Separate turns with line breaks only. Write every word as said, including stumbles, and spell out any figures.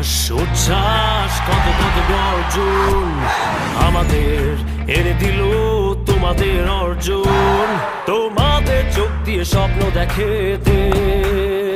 উচ্ছ্বাস উচ্ছ্বাস কত কত গর্জন আমাদের এনে দিল তোমাদের অর্জন। তোমাদের চোখ দিয়ে স্বপ্ন দেখে দেশ